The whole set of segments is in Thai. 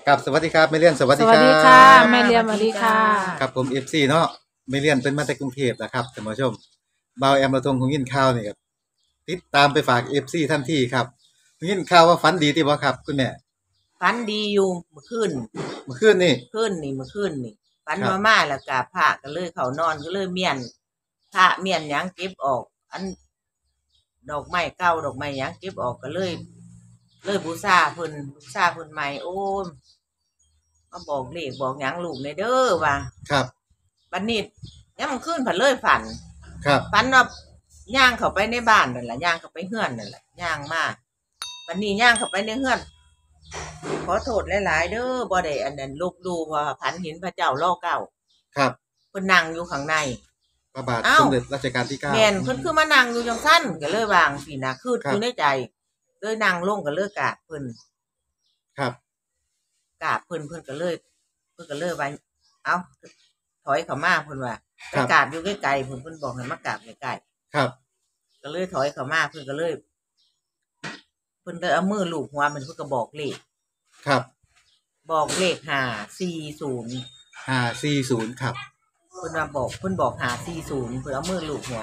กับสวัสดีครับแม่เลียนสวัสสวัสดีครัดีค่ะบแม่เลียมสวัสดีค่ะครับผม FC เนาะแม่เลียนเป็นมาจากกรุงเทพนะครับท่านผู้ชมบ่าวแอมเราทงของยินข่าวนี่ครับติดตามไปฝาก FC ทันทีครับยินข่าวว่าฝันดีที่บ่ครับคุณแม่ฝันดีอยู่เมื่อคืนเมื่อคืนนี่เมื่อคืนนี่ฝันครับมาแล้วก็พระก็เลยเขานอนก็เลยเมียนพระเมียนหยังเก็บออก อันดอกไม้เก่าดอกไม้หยังเก็บออกก็เลยบูชาเพิ่นใหม่โอ้ยมาบอกเลขบอกหยังลูกในเด้อว่าครับบัดนี้ยังมันขึ้นผันเลยฝันครับฝันว่าย่างเข้าไปในบ้านนั่นแหละย่างเข้าไปเฮือนนั่นแหละย่างมาบัดนี้ย่างเข้าไปในเฮือนขอโทษหลายๆเด้อบ่ได้อันนั้นลบหลู่ว่าฝันเห็นพระเจ้ารอเก้าครับเพิ่นนั่งอยู่ข้างในพระบาทอ้าวสมเด็จรัชกาลที่9 แม่นเพิ่นคือมานั่งอยู่จังซั่นก็เลยวางสินะคืออยู่ในใจเลยนั่งลงก็เลยกราบเพิ่นครับกราบเพิ่นก็เลยว่าเอ้าถอยเข้ามาเพิ่นว่าไปกราบอยู่ใกล้ๆเพิ่นบอกให้มากราบใกล้ๆครับก็เลยถอยเข้ามาเพิ่นก็เลยเอามือลูบหัวมันเพิ่นก็บอกเลขครับบอกเลข540 540ครับเพิ่นว่าบอกเพิ่นบอก540เพิ่นเอามือลูบหัว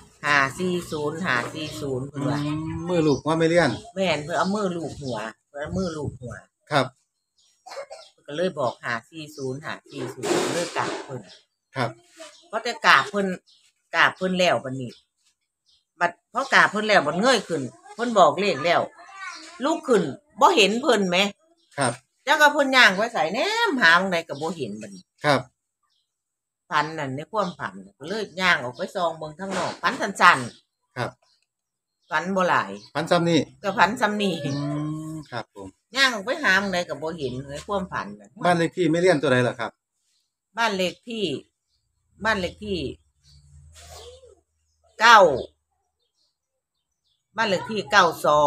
540เพิ่นว่ามือลูกว่าไม่เลียนแม่นเพิ่นเอามือลูบหัวครับเพิ่นก็เลยบอก540เลยกราบเพิ่นครับพอแต่กราบเพิ่นแล้วบัดนี้บัดพอกราบเพิ่นแล้วบัดเงยขึ้นเพิ่นบอกเลขแล้วลุกขึ้นบ่เห็นเพิ่นแหมครับจักว่าเพิ่นย่างไว้ไสแหนมหาจังไดก็บ่เห็นบัดนี้ครับฝันนั่นในความฝันก็เลยย่างออกไปส่องเบิ่งข้างนอกฝันสั้นๆครับฝันบ่หลายฝันซ้ำนี่ก็ฝันซ้ำนี้ครับผมย่างออกไปหาจังไดก็บ่เห็นในความฝันบ้านเลขที่ไม่เลียนตัวใดล่ะครับบ้านเลขที่9บ้านเลขที่92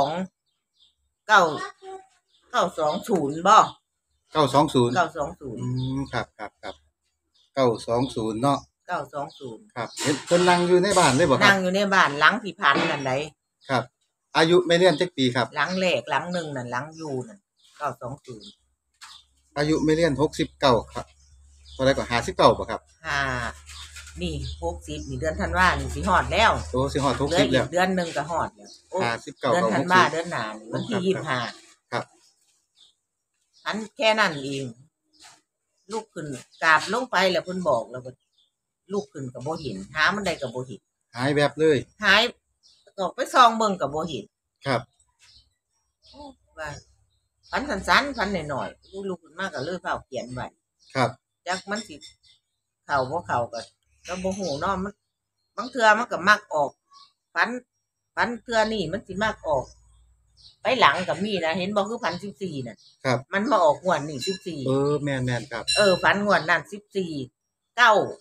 920บ่ 920ครับ920เนาะ 920 ครับเห็นเพิ่นนั่งอยู่ในบ้านเลยบ่ครับนั่งอยู่ในบ้านหลังที่พันนั่นไดครับอายุแม่เลียนจักปีครับหลังแรกหลังนึงนั่นหลังอยู่นั่น920 อายุแม่เลียน69ครับเท่าใดก็59บ่ครับนี่60นี่เดือนธันวานี่สิฮอดแล้วโอ้สิฮอด60แล้วเดือนนึงก็ฮอดแล้ว 59 เดือนธันวาเดือนหน้าวันที่25 ครับอันแค่นั้นเองลูกขึ้นกราบลงไปแล้วเพิ่นบอกแล้วก็ลูกขึ้นก็บ่เห็นหามันได้ก็บ่เห็นหายแบบเลยหายออกไปส่องเบิ่งก็บ่เห็นครับว่าฝันสั้นๆฝันน้อยๆลูกขึ้นมาก็เลยเฝ้าเขียนไว้ครับจักมันสิเข้าบ่เข้าก็บ่ฮู้เนาะมันบางเทื่อมันก็มักออกฝันเทื่อนี่มันสิมักออกไปหลังก็มีนะเห็นบ่คือฝัน14น่ะครับมันมาออกงวดนี้14 แม่นๆครับฝันงวดนั้น14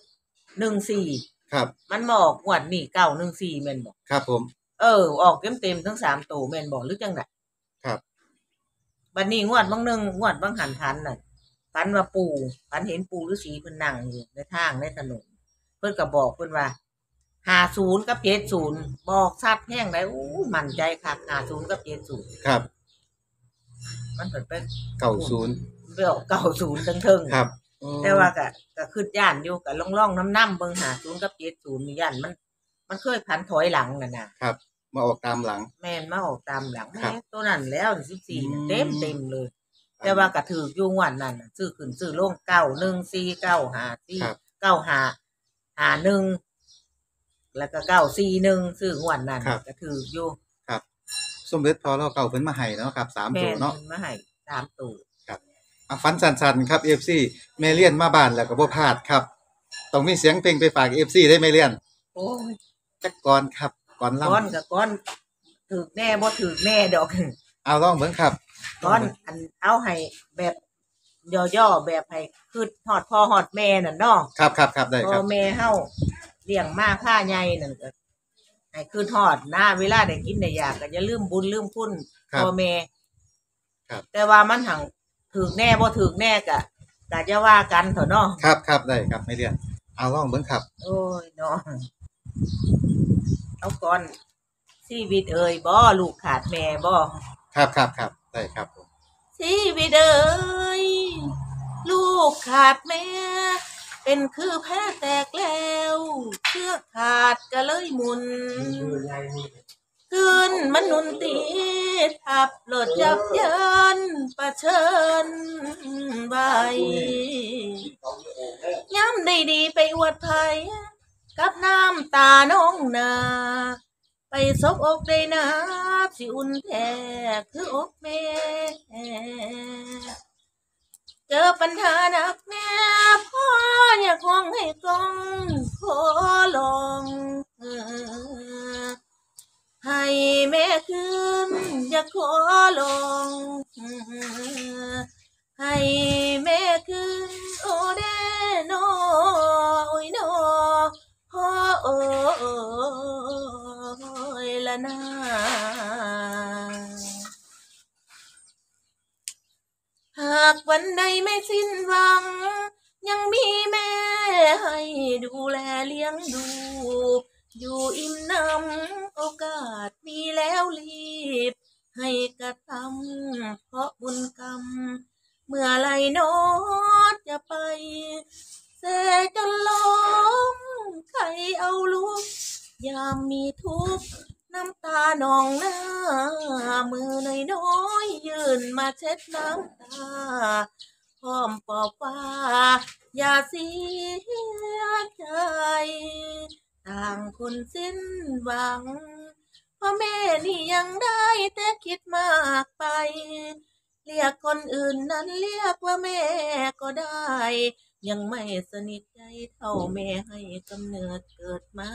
914 ครับมันมาออกงวดนี้914แม่นบ่ครับผมออกเต็มๆทั้ง3ตัวแม่นบ่หรือจังได๋ครับบัดนี้งวดบางนึงงวดบางหันทันน่ะฝันว่าปู่ฝันเห็นปู่ฤาษีเพิ่นนั่งอยู่ในทางในถนนเพิ่นก็บอกเพิ่นว่า50กับ70บอกชัดแฮงได้มั่นใจคัก50กับ70 ครับมันเพิ่นไป 90 ไปออก90เทิงๆครับแต่ว่าก็คิดย่านอยู่ก็ล่องๆน้ำๆเบิ่ง50กับ70นี่ย่านมันเคยผันถอยหลังนั่นน่ะครับมาออกตามหลังแม่นมาออกตามหลังแม่ตัวนั้นแล้ว14น่ะเต็มเลยแต่ว่าก็ถูกอยู่งวดนั้นน่ะซื้อขึ้นซื้อลง914 954 9551แล้วก็941ซื้องวดนั้นก็ถูกอยู่ครับสมเด็จพอเราเก่าเพิ่นมาให้เนาะครับ3ตัวเนาะมาให้3ตัวครับฝันสั้นๆครับ FC แม่เลียนมาบ้านแล้วก็บ่พลาดครับต้องมีเสียงเพลงไปฝาก FC ได้แม่เลียนโอ้ยจักก่อนครับก่อนล่ำก่อนถูกแน่บ่ถูกแน่ดอกเอาลองเบิ่งครับก่อนอันเอาให้แบบย่อๆแบบให้คือฮอดพ่อฮอดแม่นั่นเนาะครับได้ครับพ่อแม่เฮาเลี้ยงมาพาใหญ่นั่นก็ให้คือฮอดนะเวลาได้กินได้อยากก็อย่าลืมบุญลืมคุณพ่อแม่ครับแต่ว่ามันหังถูกแน่บ่ถูกแน่ก็จะว่ากันเถอะเนาะครับได้ครับไม่เรียนเอาลองเบิ่งครับโอ้ยเนาะเอาก่อนชีวิตบ่ลูกขาดแม่บ่ครับได้ครับผมชีวิตกขาดแม่เป็นคือแพ้แตกแล้วเชือกขาดก็เลยหมุนขึ้นมันหนุนตีทับโหลดยับเยินประเชิญไว้ย้ำได้ดีไปอวดไทยกับน้ำตาน้องนาไปซบอกได้นะสิอุ่นแท้คืออกแม่เจอปัญหาหนักแน่พ่ออยากห้องให้กองขอลองให้แม่คืนอยากขอลองให้แม่คืนโอเดโนโอยโนโอยละนาหากวันใดไม่สิ้นหวังยังมีแม่ให้ดูแลเลี้ยงดูอยู่อิ่มน้ำโอกาสมีแล้วรีบให้กระทำเพราะบุญกรรมเมื่อไรโนจะไปเสจนล้มใครเอาลูกยามมีทุกข์น้ำตานองหน้ามือน้อยยืนมาเช็ดน้ำตาพร้อมปลอบว่าอย่าเสียใจต่างคนสิ้นหวังพ่อแม่นี่ยังได้แต่คิดมากไปเรียกคนอื่นนั้นเรียกว่าแม่ก็ได้ยังไม่สนิทใจเท่าแม่ให้กำเนิดเกิดมา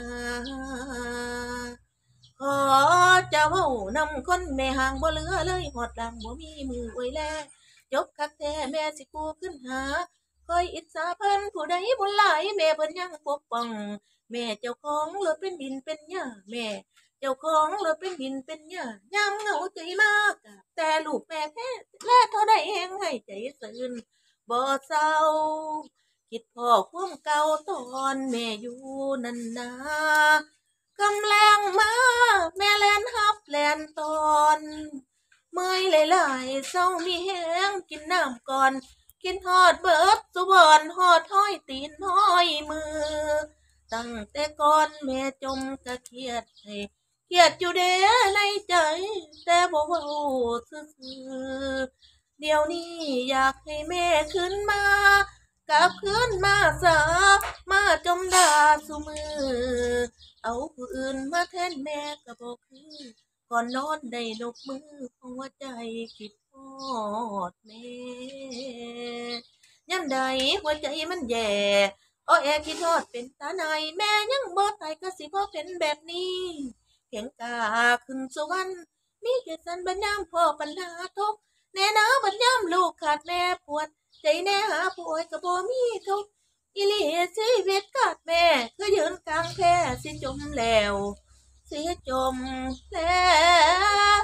ขอจะเว้านำคนแม่ห่างบ่เหลือเลยหอดหลังบ่มีมือไว้แลยกคักแท้แม่สิกู้ขึ้นหาคอยอิจฉาเพิ่นผู้ใดบุญหลายแม่เพิ่นยังปกป้องแม่เจ้าของรถเป็นดินเป็นหญ้าแม่เจ้าของรถเป็นดินเป็นหญ้ายามเหงาใจมากแต่ลูกแม่แท้แลเท่าใดเองให้ใจซื่นบ่เศร้าคิดพ่อความเก่าตอนแม่อยู่นั่นนากำแรงมาแม่แลนฮับแลนตอนเมื่อยหลายๆเศร้ามีแห้งกินน้ำก่อนกินทอดเบิดสุบอนหอดห้อยตีนห้อยมือตั้งแต่ก่อนแม่จมกะเครียดให้เครียดอยู่เด้ในใจแต่บ่เว้าซื่อเดี๋ยวนี้อยากให้แม่ขึ้นมากลับขึ้นมาซะมาจมด่าซุมือเอาผู้อื่นมาแทนแม่ก็บ่คือก่อนนอนได้นกมือเพราะว่าใจคิดฮอดแม่ยามใดหัวใจมันแย่อ้อแอคิดฮอดเป็นตาในแม่ยังบ่ตายก็สิบ่เป็นแบบนี้เพียงกาขึ้นสวรรค์มีแค่สันบัญญัติพ่อปัญหาทุกแน่นาบัญญัติลูกขาดแม่ปวดใจแน่หาป่วยก็บ่มีทุกอีหลีชีวิตขาดแม่ก็ยืนกลางแพร่สิจมแล้วสิจมแล้ว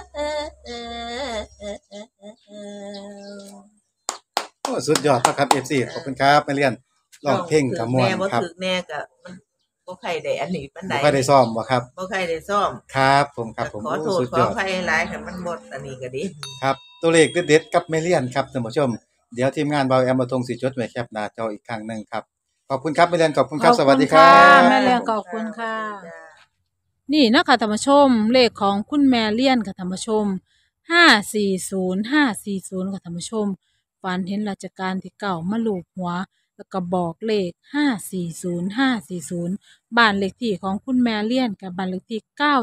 โอ้สุดยอดครับ FC ขอบคุณครับแม่เลียนร้องเพลงกะม่วนครับแม่บ่ถึกแน่ก็มันบ่ใครได้อันนี้ปานใดบ่ค่อยได้ซ้อมบ่ครับบ่ใครได้ซ้อมครับผมขอโทษสุดยอดขออภัยหลายให้มันหมดอันนี้ก็ดีครับตัวเลขเด็ดๆกับแม่เลียนครับท่านผู้ชมเดี๋ยวทีมงานเบาแอมมาทงสิจดไว้แคปหน้าจออีกครั้งนึงครับขอบคุณครับแม่เลียนขอบคุณครับสวัสดีครับแม่เลียนขอบคุณค่ะนี่นะคะท่านผู้ชมเลขของคุณแม่เลียนค่ะท่านผู้ชม540ค่ะท่านผู้ชมฝันเห็นราชการที่เก่ามาลูบหัวแล้วก็บอกเลข540บ้านเลขที่ของคุณแม่เลียนกับบ้านเลขที่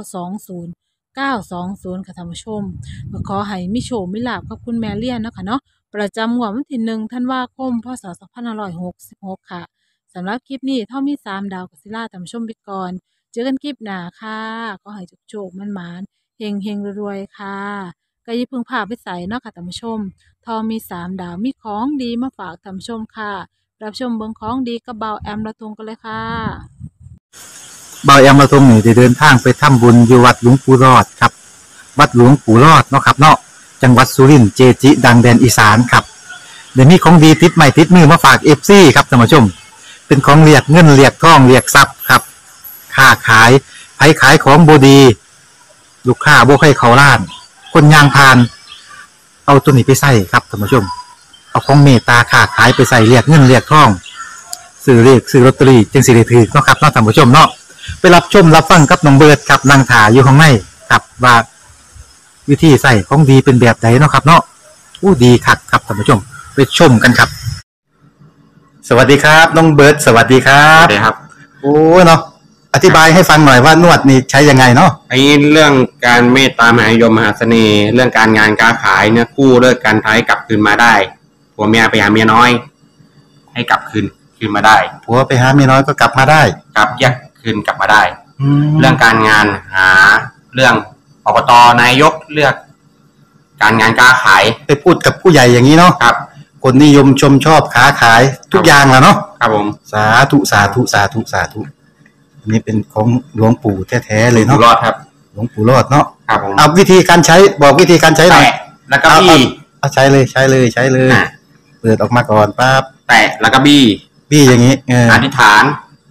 920ค่ะท่านผู้ชมก็ขอให้มีโชคมีลาภกับคุณแม่เลียนเนาะค่ะเนาะประจำงวดวันที่1ธันวาคมพศ2566ค่ะสำหรับคลิปนี้เท่ามี3ดาวกับศิลาท่านผู้ชมไปก่อนเจอกันคลิปหน้าค่ะก็ให้โชคๆมันๆเฮงๆรวยๆค่ะก็อย่าเพิ่งพาไปใส่เนาะค่ะท่านผู้ชมทอมี3ดาวมีของดีมาฝากท่านผู้ชมค่ะรับชมเบิ่งของดีกับเบาแอมละทงกันเลยค่ะเบาแอมมาทรงนี่ได้เดินทางไปทำบุญอยู่วัดหลวงปู่รอดครับวัดหลวงปู่รอดเนาะครับเนาะจังหวัดสุรินทร์เจจิดังแดนอีสานครับเดี๋ยวมีของดีติดใหม่ติดมือมาฝาก FC ครับท่านผู้ชมเป็นของเรียกเงินเรียกทองเรียกทรัพย์ครับค้าขายไผขายของบ่ดีลูกค้าบ่ใครเข้าร้านคนยางพานเอาตัวนี้ไปใส่ครับท่านผู้ชมเอาของเมตตาค้าขายไปใส่เรียกเงินเรียกทองซื้อเรียกซื้อลอตเตอรี่จึงสิได้ถือเนาะครับเนาะท่านผู้ชมเนาะไปรับชมรับฟังกับน้องเบิร์ดครับนางถาอยู่ข้างในครับว่าวิธีใส่ของดีเป็นแบบไหนเนาะครับเนาะอู้ดีคักครับท่านผู้ชมไปชมกันครับสวัสดีครับน้องเบิร์ดสวัสดีครัครับ บสวัสดีครับโอ้เนาะอธิบายให้ฟังหน่อยว่านวดนี่ใช้ยังไงเนาะไอ้เรื่องการเมตตามหานิยมมหาเสน่ห์ เรื่องการงานการขายเนี่ยกู้เลิกการท้ายกลับคืนมาได้ผัวเมียไปหาเมียน้อยให้กลับคืนมาได้ผัวไปหาเมียน้อยก็กลับมาได้กลับแยกคืนกลับมาได้เรื่องการงานหาเรื่องอบตนายกเลือก การงานการขายไปพูดกับผู้ใหญ่อย่างนี้เนาะครับคนนิยมชมชอบค้าขายทุกอย่างแล้วเนาะครับผมสาธุสาธุสาธุสาธุอันนี้เป็นของหลวงปู่แท้ๆเลยเนาะรอดครับหลวงปู่รอดเนาะครับผมเอาวิธีการใช้บอกวิธีการใช้หน่อยแล้วก็บี้เอาใช้เลยเปิดออกมาก่อนปั๊บแตะแล้วก็บี้อย่างนี้อธิษฐาน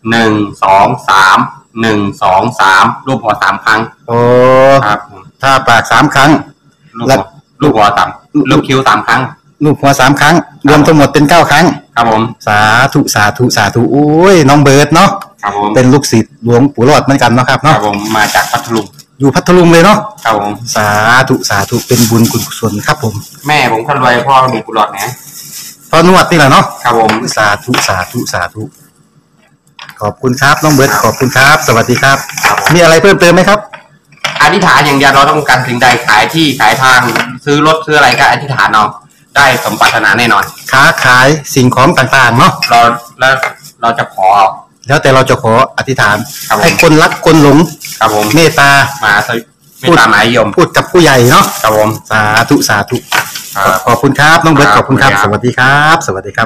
1 2 3 รูปหัว3ครั้งโอ้ครับถ้าปาก3ครั้งแล้วลูกหัว3ลูกคิ้ว3ครั้งลูกหัว3ครั้งรวมทั้งหมดเป็น9ครั้งครับผมสาธุโอ้ยน้องเบิร์ดเนาะเป็นลูกศิษย์หลวงปู่รอดเหมือนกันเนาะครับเนาะครับผมมาจากพัทลุงอยู่พัทลุงเลยเนาะครับผมสาธุเป็นบุญกุศลครับผมแม่ผมคนรวยพ่อมีกุหลาบนะพอนวดนี่แหละเนาะครับผมสาธุขอบคุณครับน้องเบิร์ดขอบคุณครับสวัสดีครับมีอะไรเพิ่มเติมไหมครับอธิษฐานอย่างเดียวเราต้องการสิ่งใดขายที่ขายทางซื้อรถซื้ออะไรก็อธิษฐานเอาได้สมปรารถนาแน่นอนค้าขายสิ่งของต่างๆเนาะเราจะขอแล้วแต่เราจะขออธิษฐานให้คนรักคนหลงเมตตามาเมตตามหานิยมพูดกับผู้ใหญ่เนาะครับผมสาธุขอบคุณครับน้องเบิร์ตขอบคุณครับสวัสดีครับ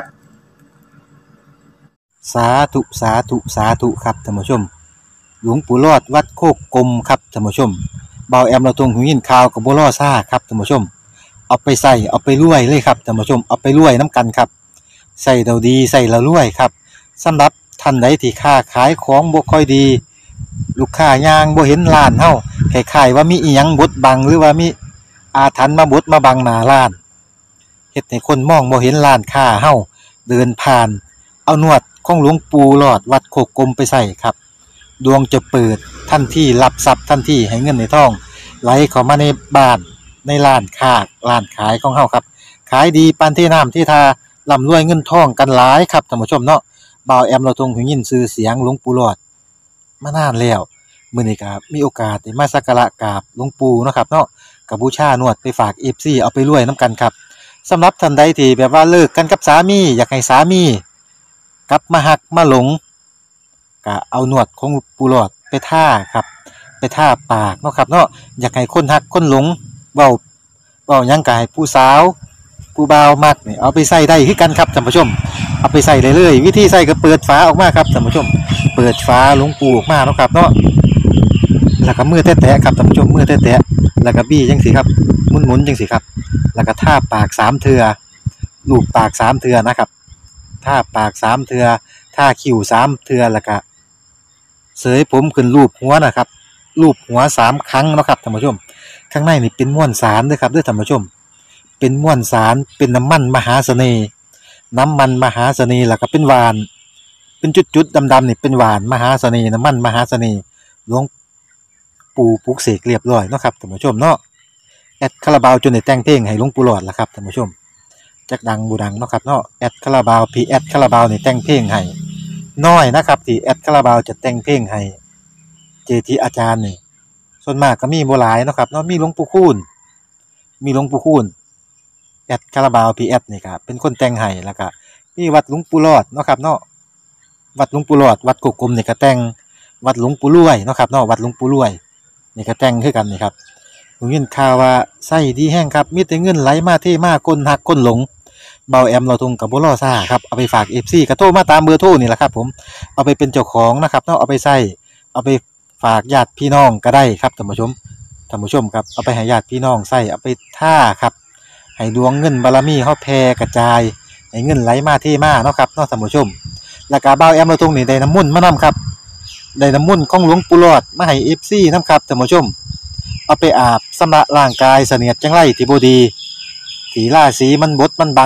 สาธุครับท่านผู้ชมหลวงปู่รอดวัดโคกกลมครับท่านผู้ชมเบาแอมเราตรงหูยินข่าวกับบัวล่อซ่าครับท่านผู้ชมเอาไปใส่เอาไปรวยเลยครับท่านผู้ชมเอาไปรวยน้ำกันครับใส่เราดีใส่เรารวยครับสำหรับท่านใดที่ค้าขายของบ่ค่อยดีลูกค้ายางบ่เห็นร้านเฮาคล้ายๆว่ามีอีหยังบดบังหรือว่ามีอาถรรพ์มาบดมาบังหน้าร้านเฮ็ดให้คนมองบ่เห็นร้านค้าเฮาเดินผ่านเอานวดของหลวงปู่หลอดวัดโคกกลมไปใส่ครับดวงจะเปิดทันทีรับทรัพย์ทันทีให้เงินในท้องไหลเข้ามาในบ้านในร้านค้าร้านขายของเฮาครับขายดีปานที่น้ำที่ทาร่ำรวยเงินทองกันหลายครับท่านผู้ชมเนาะบ่าวแอมเราทรงหูยินชื่อเสียงหลวงปู่หลอดมานานแล้วมื้อนี้ก็มีโอกาสได้มาสักการะกราบหลวงปู่เนาะครับเนาะก็บูชานวดไปฝาก FC เอาไปรวยนํกันครับสำหรับท่านใดที่แบบว่าเลิกกันกับสามีอยากให้สามีกลับมาหักมาหลงก็เอานวดของปู่หลอดไปท่าครับไปท่าปากเนาะครับเนาะอยากให้คนหักคนหลงเว้าหยังก็ให้ผู้สาวผู้บ่าวมักนี่เอาไปใส่ได้คือกันครับท่านผู้ชมเอาไปใส่ได้เลยวิธีใส่ก็เปิดฝาออกมาครับท่านผู้ชมเปิดฝาหลวงปู่ออกมาเนาะครับเนาะแล้วก็มือแตะๆครับท่านผู้ชมมือแตะๆแล้วก็บี้จังซี่ครับหมุนๆจังซี่ครับแล้วก็ท่าปาก3เทื่อลูบปาก3เทื่อนะครับท่าปาก3เทื่อท่าคิ้ว3เทื่อแล้วก็เสยผมขึ้นรูปหัวนะครับรูปหัว3ครั้งเนาะครับท่านผู้ชมข้างในนี่เป็นม้วนสารเด้อครับเด้อท่านผู้ชมเป็นม้วนสารเป็นน้ำมันมหาเสน่ห์แล้วก็เป็นหวานเป็นจุดๆดำๆนี่เป็นหวานมหาเสน่ห์น้ำมันมหาเสน่ห์หลวงปู่ปลุกเสกเรียบร้อยเนาะครับท่านผู้ชมเนาะแอดคาราบาวจนได้แต่งเพลงให้หลวงปู่หลอดล่ะครับท่านผู้ชมจักดังบูดังเนาะครับเนาะแอดคาราบาวพี่แอดคาราบาวนี่แต่งเพลงให้น้อยนะครับที่แอดคาราบาวจะแต่งเพลงให้เจทีอาจารย์นี่ส่วนมากก็มีบ่หลายเนาะครับเนาะมีหลวงปู่คูณแอดคาราบาวพีแอดนี่ครับเป็นคนแต่งให้แล้วก็มีวัดหลวงปู่รอดเนาะครับเนาะวัดหลวงปู่รอดวัดกุกกลมนี่ก็แต่งวัดหลวงปู่รวยเนาะครับเนาะวัดหลวงปู่รวยนี่ก็แต่งคือกันนี่ครับผมยินข่าวว่าไส้ดีแห้งครับมีแต่เงินไหลมาเทมาคนหักคนหลงเบาแอมเราทุงกับบ่ล่อซ่าครับเอาไปฝาก FC ก็โทรมาตามเบอร์โทรนี่แหละครับผมเอาไปเป็นเจ้าของนะครับเนาะเอาไปใส่เอาไปฝากญาติพี่น้องก็ได้ครับท่านผู้ชมครับเอาไปให้ญาติพี่น้องใส่เอาไปท่าครับให้ดวงเงินบารมีเฮาแผ่กระจายให้เงินไหลมาเทมาเนาะครับเนาะท่านผู้ชมแล้วก็บ่าวแอมเราตรงนี้ได้น้ำมนต์มานํครับได้น้ำมนต์ของหลวงปู่หลอดมาให้ FC นํครับท่านผู้ชมเอาไปอาบชำระร่างกายเสนียดจังไรที่บ่ดีที่ราศีมันบดมันบัง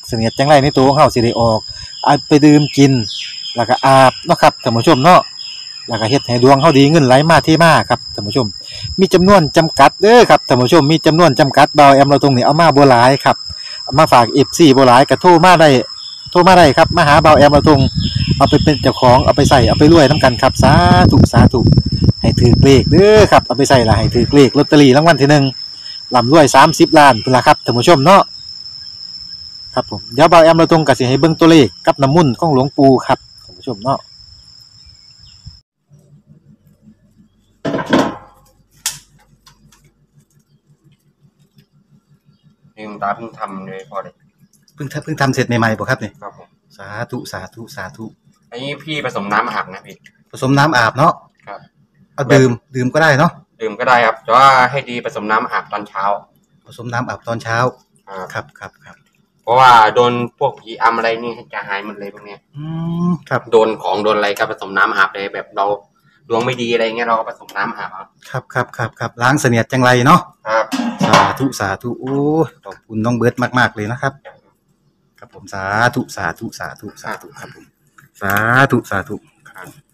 เสนียดจังไรในตัวของเฮาสิได้ออกเอาไปดื่มกินแล้วก็อาบเนาะครับท่านผู้ชมเนาะแล้วก็เฮ็ดให้ดวงเฮาดีเงินไหลมาเทมาครับท่านผู้ชมมีจำนวนจำกัดเด้อครับท่านผู้ชมมีจำนวนจำกัดเบาแอมเราตรงนี้เอามาบ่หลายครับเอามาฝาก FC บ่หลายก็โทรมาได้ครับมาหาเบาแอมเราตรงเอาไปเป็นเจ้าของเอาไปใส่เอาไปรวยนํกันครับสาธุสาธุให้ถือเลขเด้อครับเอาไปใส่ละให้ถือเลขลอตเตอรี่รางวัลที่หนึ่งร่ำรวย30ล้านพุ่นล่ะครับท่านผู้ชมเนาะครับผมเดี๋ยวเบาแอมเราตรงก็สิให้เบิ่งตัวเลขกับน้ำมุ่นต์ของหลวงปู่ครับท่านผู้ชมเนาะนี่คุณตาเพิ่งทำเลยพอเลยเพิ่งทำเสร็จใหม่ๆบ่ครับนี่ครับผมสาธุสาธุสาธุอันนี้พี่ผสมน้ำอาบนะพี่ผสมน้ำอาบเนาะครับเอาดื่มก็ได้เนาะดื่มก็ได้ครับแต่ว่าให้ดีผสมน้ำอาบตอนเช้าผสมน้ำอาบตอนเช้าครับเพราะว่าโดนพวกผีอำอะไรนี่จะหายหมดเลยพวกเนี้ยครับโดนของโดนอะไรก็ผสมน้ำอาบเลยแบบเราดวงไม่ดีอะไรเงี้ยเราก็ผสมน้ำอาบครับล้างเสนียดจังไรเนาะครับสาธุโอ้ขอบคุณน้องเบิร์ดมากๆเลยนะครับครับผมสาธุครับผมสาธุครับ